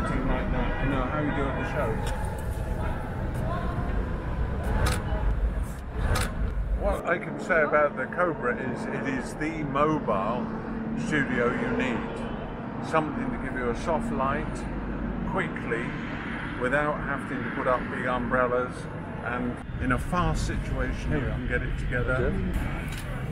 lighting like that, you know, how you do at the show. What I can say about the Kobra is it is the mobile studio you need. Something to give you a soft light, quickly, without having to put up big umbrellas, and in a fast situation you can get it together.